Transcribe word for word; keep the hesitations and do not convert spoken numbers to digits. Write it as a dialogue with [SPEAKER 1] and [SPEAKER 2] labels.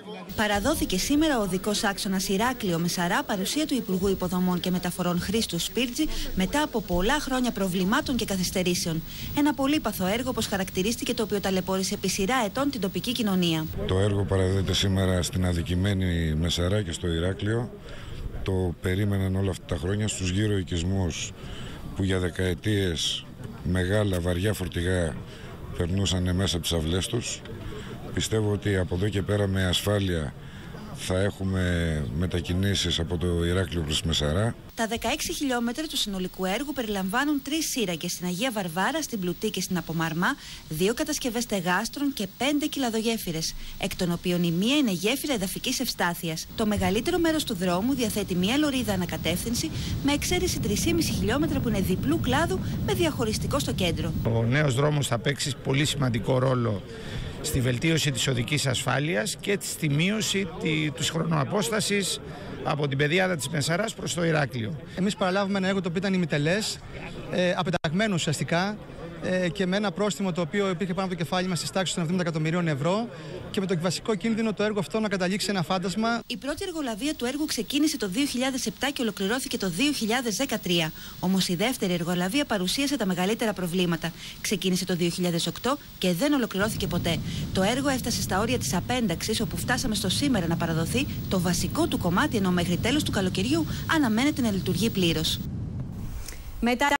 [SPEAKER 1] Παραδόθηκε σήμερα ο οδικός άξονας Ηράκλειο Μεσαρά, παρουσία του Υπουργού Υποδομών και Μεταφορών Χρήστου Σπίρτζη, μετά από πολλά χρόνια προβλημάτων και καθυστερήσεων. Ένα πολύπαθο έργο, όπως χαρακτηρίστηκε, το οποίο ταλαιπώρησε επί σειρά ετών την τοπική κοινωνία.
[SPEAKER 2] Το έργο παραδίδεται σήμερα στην αδικημένη Μεσαρά και στο Ηράκλειο. Το περίμεναν όλα αυτά τα χρόνια στους γύρω οικισμούς που για δεκαετίες μεγάλα βαριά φορτηγά περνούσαν μέσα από τις αυλές τους. Πιστεύω ότι από εδώ και πέρα με ασφάλεια θα έχουμε μετακινήσεις από το Ηράκλειο προς τη Μεσαρά.
[SPEAKER 1] Τα δεκαέξι χιλιόμετρα του συνολικού έργου περιλαμβάνουν τρεις σύραγγες στην Αγία Βαρβάρα, στην Πλουτή και στην Απομαρμά, δύο κατασκευές στεγάστρων και πέντε κυλαδογέφυρες, εκ των οποίων η μία είναι γέφυρα εδαφικής ευστάθειας. Το μεγαλύτερο μέρος του δρόμου διαθέτει μία λωρίδα ανακατεύθυνση, με εξαίρεση τρία κόμμα πέντε χιλιόμετρα που είναι διπλού κλάδου με διαχωριστικό στο κέντρο.
[SPEAKER 3] Ο νέος δρόμος θα παίξει πολύ σημαντικό ρόλο στη βελτίωση της οδικής ασφάλειας και στη μείωση της χρονοαπόστασης από την πεδιάδα της Μεσαράς προς το Ηράκλειο.
[SPEAKER 4] Εμείς παραλάβουμε ένα έργο το οποίο ήταν ημιτελές, ε, απεταγμένο ουσιαστικά, ε, και με ένα πρόστιμο το οποίο υπήρχε πάνω από το κεφάλι μας στις τάξεις των εβδομήντα εκατομμυρίων ευρώ και με το βασικό κίνδυνο το έργο αυτό να καταλήξει ένα φάντασμα.
[SPEAKER 1] Η πρώτη εργολαβία του έργου ξεκίνησε το δύο χιλιάδες επτά και ολοκληρώθηκε το δύο χιλιάδες δεκατρία. Όμως η δεύτερη εργολαβία παρουσίασε τα μεγαλύτερα προβλήματα. Ξεκίνησε το δύο χιλιάδες οκτώ και δεν ολοκληρώθηκε ποτέ. Το έργο έφτασε στα όρια της απένταξης, όπου φτάσαμε στο σήμερα να παραδοθεί το βασικό του κομμάτι, ενώ μέχρι τέλος του καλοκαιριού αναμένεται να λειτουργεί πλήρως.
[SPEAKER 5] Μετά